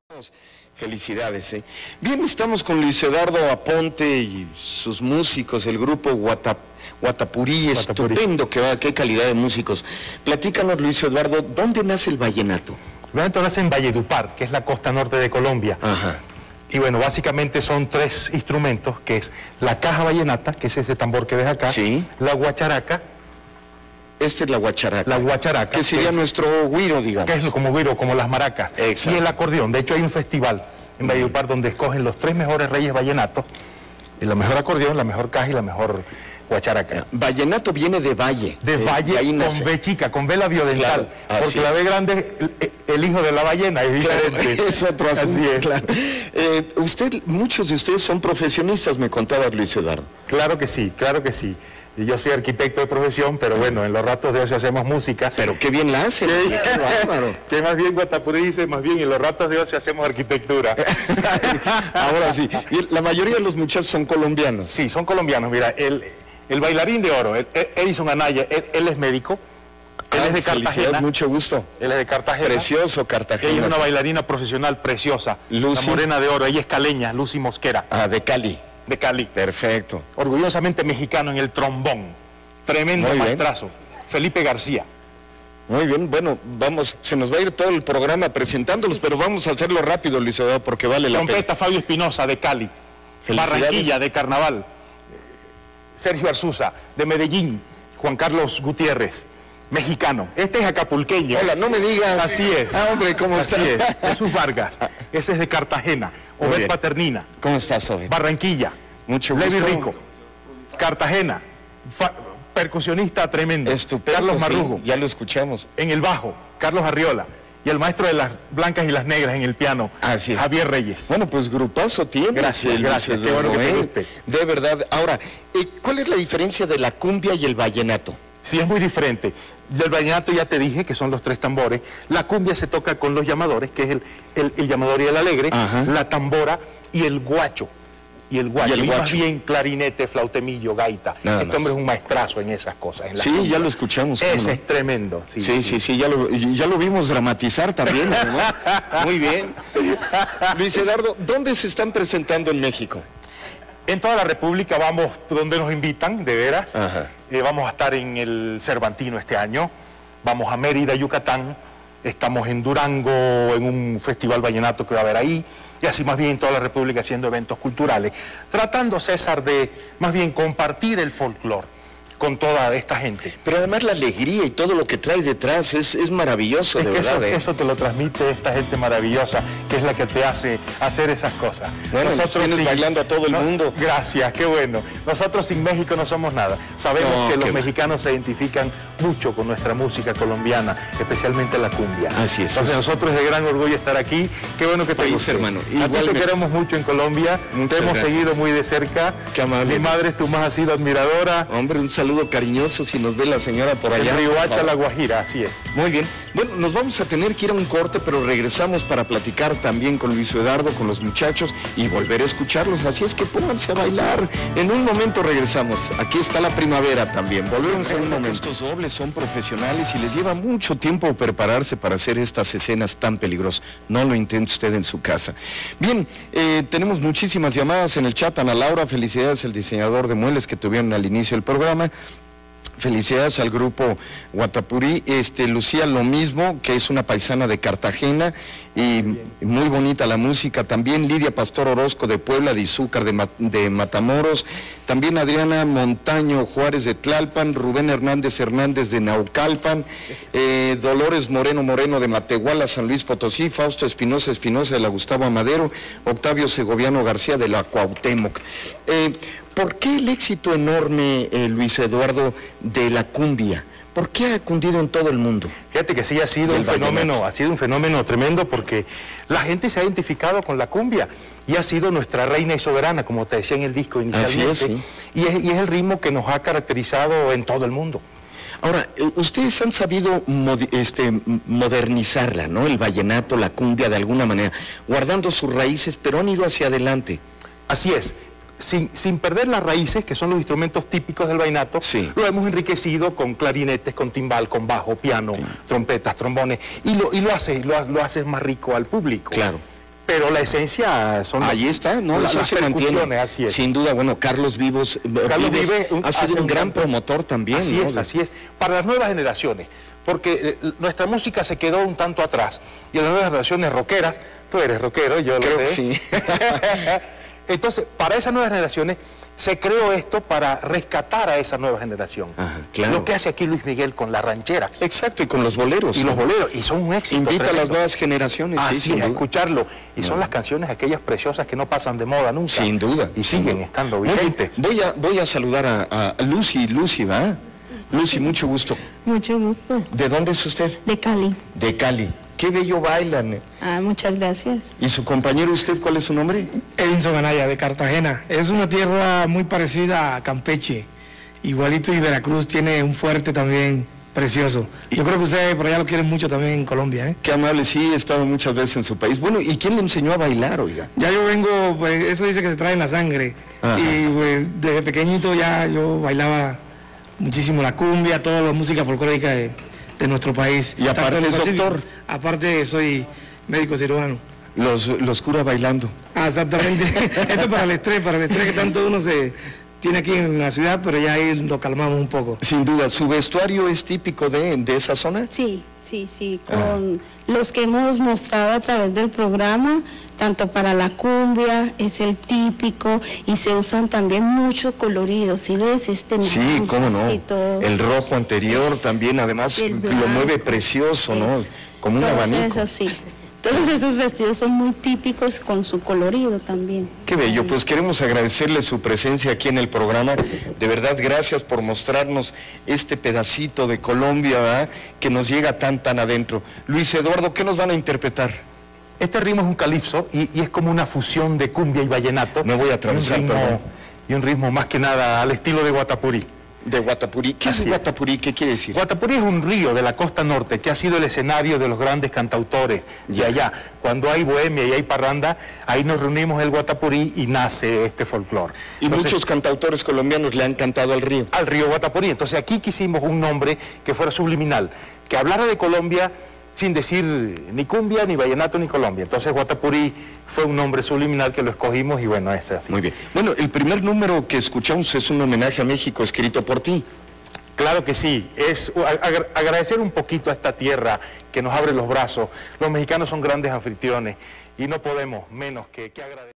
Felicidades, ¿eh? Bien, estamos con Luis Eduardo Aponte y sus músicos, el grupo Guatapurí, estupendo, qué calidad de músicos. Platícanos, Luis Eduardo, ¿dónde nace el vallenato? El vallenato nace en Valledupar, que es la costa norte de Colombia. Ajá. Y bueno, básicamente son tres instrumentos, que es la caja vallenata, que es este tambor que ves acá, sí, la guacharaca. Esta es la guacharaca. La guacharaca. Que sería nuestro güiro, digamos. Que es como güiro, como las maracas. Exacto. Y el acordeón. De hecho, hay un festival en Valledupar donde escogen los tres mejores reyes vallenatos. La mejor acordeón, la mejor caja y la mejor guacharaca. Vallenato viene de valle. De valle con B chica, con B labiodental. Claro, porque la B grande, el hijo de la ballena es diferente. Claro, es otro asunto. Así es. Claro. Muchos de ustedes son profesionistas, me contaba Luis Eduardo. Claro que sí, claro que sí. Yo soy arquitecto de profesión, pero bueno, en los ratos de ocio hacemos música. Pero qué bien la hacen, qué bárbaro. Que más bien Guatapurí dice, más bien en los ratos de ocio hacemos arquitectura. Ahora sí, y la mayoría de los muchachos son colombianos. Sí, son colombianos. Mira, el bailarín de oro, Edison Anaya, él es médico. Él es de Cartagena. Mucho gusto. Él es de Cartagena. Precioso Cartagena. Ella es una bailarina profesional preciosa. Lucy. La morena de oro, ella es caleña, Lucy Mosquera. Ah, de Cali. De Cali. Perfecto. Orgullosamente mexicano en el trombón. Tremendo maestrazo. Felipe García. Muy bien, bueno, se nos va a ir todo el programa presentándolos, pero vamos a hacerlo rápido, Luis Eduardo, porque vale la pena. Trompeta, Fabio Espinosa, de Cali. Barranquilla, de Carnaval. Sergio Arzuza, de Medellín. Juan Carlos Gutiérrez, mexicano. Este es acapulqueño. Hola, no me digas. Así es. Ah, hombre, ¿cómo estás? Así es. Jesús Vargas. Ese es de Cartagena. Obed Paternina. ¿Cómo estás, Obed? Barranquilla. Mucho gusto. Levi Rico. Cartagena. Percusionista tremendo. Estupendo. Carlos Marrujo. Sí, ya lo escuchamos. En el bajo, Carlos Arriola. Y el maestro de las blancas y las negras en el piano, Javier Reyes. Bueno, pues grupazo tiene. Gracias, gracias. Qué bueno que te guste. De verdad. Ahora, ¿cuál es la diferencia de la cumbia y el vallenato? Sí, es muy diferente. Del vallenato ya te dije que son los tres tambores. La cumbia se toca con los llamadores, que es el llamador y el alegre, la tambora y el guacho. Y más bien clarinete, flautemillo, gaita. Este hombre es un maestrazo en esas cosas. En sí, ya lo escuchamos. Ese es tremendo. Sí, ya lo vimos dramatizar también, ¿no? Muy bien. Luis Eduardo, ¿dónde se están presentando en México? En toda la República vamos donde nos invitan, de veras. Vamos a estar en el Cervantino este año. Vamos a Mérida, Yucatán. Estamos en Durango, en un festival vallenato que va a haber ahí. Y así más bien en toda la República haciendo eventos culturales. Tratando, César, de más bien compartir el folclore con toda esta gente. Pero además la alegría y todo lo que traes detrás es maravilloso, de verdad. Eso te lo transmite esta gente maravillosa, que es la que te hace hacer esas cosas. Bueno, nosotros tienes bailando a todo el mundo. Gracias, qué bueno. Nosotros sin México no somos nada. Sabemos que los mexicanos se identifican mucho con nuestra música colombiana, especialmente la cumbia. Así es. Entonces nosotros es de gran orgullo estar aquí. Qué bueno que te guste, hermano. A ti te queremos mucho en Colombia. Te hemos seguido muy de cerca. Qué amable. Mi madre, tu más ha sido admiradora. Hombre, un saludo cariñoso si nos ve la señora por allá. El Riohacha, La Guajira, así es. Muy bien. Bueno, nos vamos a tener que ir a un corte, pero regresamos para platicar también con Luis Eduardo, con los muchachos y volver a escucharlos. Así es que pónganse a bailar. En un momento regresamos. Aquí está la primavera también. Volvemos en un momento. Estos dobles son profesionales y les lleva mucho tiempo prepararse para hacer estas escenas tan peligrosas. No lo intente usted en su casa. Bien, tenemos muchísimas llamadas en el chat. Ana Laura, felicidades al diseñador de muebles que tuvieron al inicio del programa. Felicidades al grupo Guatapurí. Lucía, lo mismo, que es una paisana de Cartagena y muy bonita la música. También Lidia Pastor Orozco de Puebla, de Izúcar de Matamoros. También Adriana Montaño Juárez de Tlalpan, Rubén Hernández de Naucalpan, Dolores Moreno de Matehuala, San Luis Potosí, Fausto Espinosa de la Gustavo Amadero, Octavio Segoviano García de la Cuauhtémoc. ¿Por qué el éxito enorme, Luis Eduardo, de la cumbia? ¿Por qué ha cundido en todo el mundo? Fíjate que sí ha sido un fenómeno tremendo porque la gente se ha identificado con la cumbia y ha sido nuestra reina y soberana, como te decía en el disco inicialmente. Así es, sí. Y es el ritmo que nos ha caracterizado en todo el mundo. Ahora, ustedes han sabido modernizarla, ¿no? El vallenato, la cumbia, de alguna manera, guardando sus raíces, pero han ido hacia adelante. Así es. Sin perder las raíces, que son los instrumentos típicos del vallenato, lo hemos enriquecido con clarinetes, con timbal, con bajo, piano, trompetas, trombones, y lo haces más rico al público. Claro. pero la esencia son... Ahí está, ¿no? Las se mantiene. Así es. Sin duda, bueno, Carlos Vives ha sido un gran promotor también. Así es, así es. Para las nuevas generaciones, porque nuestra música se quedó un tanto atrás, y las nuevas generaciones rockeras, tú eres rockero, yo creo lo sé. Que sí. Entonces, para esas nuevas generaciones, se creó esto para rescatar a esa nueva generación. Ajá, claro. Lo que hace aquí Luis Miguel con las rancheras. Exacto, y con los boleros. Y los boleros, y son un éxito. Invita tremendo a las nuevas generaciones. Sí, a escucharlo. Y son las canciones aquellas preciosas que no pasan de moda nunca. Sin duda. Y siguen estando vigentes. Voy a saludar a Lucy. Lucy, ¿va? Lucy, mucho gusto. Mucho gusto. ¿De dónde es usted? De Cali. De Cali. Qué bello bailan. Muchas gracias. ¿Y su compañero usted, cuál es su nombre? Edinson Anaya, de Cartagena. Es una tierra muy parecida a Campeche. Igualito, y Veracruz tiene un fuerte también precioso. Yo creo que ustedes por allá lo quieren mucho también en Colombia, ¿eh? Qué amable, sí, he estado muchas veces en su país. Bueno, ¿y quién le enseñó a bailar, oiga? Ya yo vengo, pues eso dice que se trae en la sangre. Ajá. Y pues desde pequeñito ya yo bailaba muchísimo la cumbia, toda la música folclórica de nuestro país. Y aparte es doctor. Aparte soy médico cirujano. Los cura bailando. Exactamente. Esto para el estrés que tanto uno se tiene aquí en la ciudad, pero ya ahí lo calmamos un poco. Sin duda. ¿Su vestuario es típico de esa zona? Sí. Con los que hemos mostrado a través del programa, tanto para la cumbia, es el típico, y se usan también mucho colorido, ¿sí ves? Sí, cómo no. El rojo anterior también, además lo mueve precioso, ¿no? Como un abanico. Eso sí. Entonces esos vestidos son muy típicos con su colorido también. Qué bello, pues queremos agradecerle su presencia aquí en el programa. De verdad, gracias por mostrarnos este pedacito de Colombia, ¿verdad?, que nos llega tan adentro. Luis Eduardo, ¿qué nos van a interpretar? Este ritmo es un calipso y es como una fusión de cumbia y vallenato. Me voy a atravesar, y un ritmo más que nada al estilo de Guatapurí. De Guatapurí. ¿Qué es Guatapurí? ¿Qué quiere decir? Guatapurí es un río de la costa norte que ha sido el escenario de los grandes cantautores de allá. Cuando hay bohemia y hay parranda, ahí nos reunimos el Guatapurí y nace este folclore. Y muchos cantautores colombianos le han cantado al río. Al río Guatapurí. Entonces aquí quisimos un nombre que fuera subliminal, que hablara de Colombia sin decir ni cumbia, ni vallenato, ni Colombia. Entonces Guatapurí fue un nombre subliminal que lo escogimos y bueno, es así. Muy bien. Bueno, el primer número que escuchamos es un homenaje a México escrito por ti. Claro que sí, es agradecer un poquito a esta tierra que nos abre los brazos. Los mexicanos son grandes anfitriones y no podemos menos que agradecer.